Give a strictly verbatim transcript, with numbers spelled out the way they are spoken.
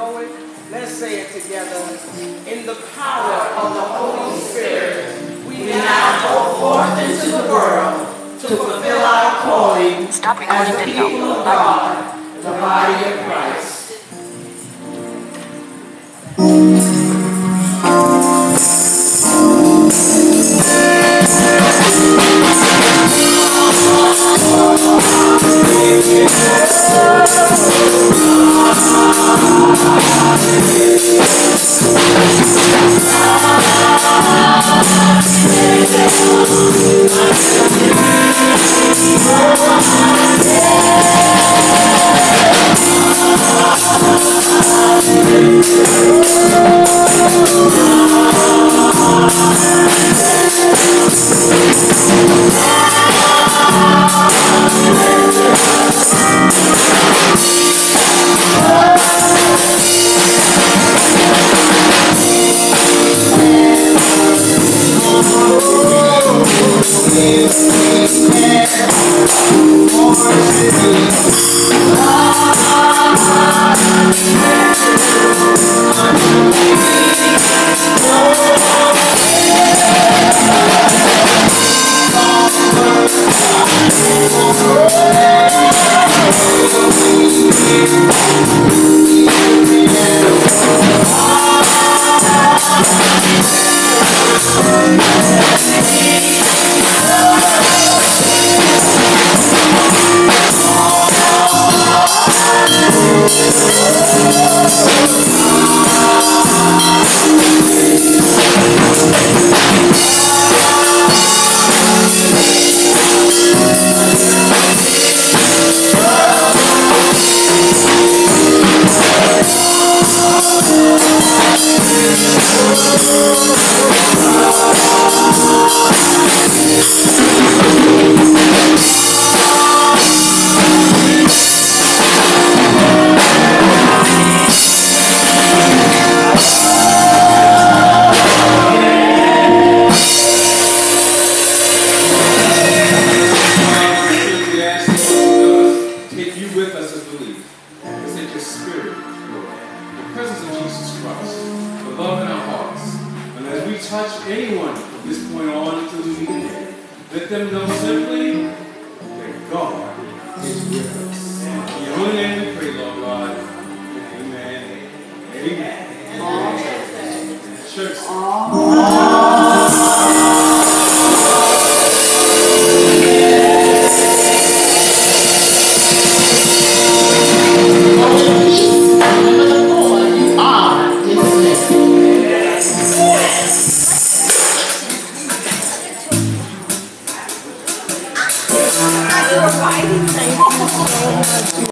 know it? Let's say it together. In the power of the Holy Spirit, we now go forth into the world to fulfill our calling Stop recording as the video. people of God, the body of Christ. Touch anyone from this point on until we meet again. Let them know simply that God is with us. In your holy name we pray, Lord God. Amen. Amen. Amen. Church. Thank you so much.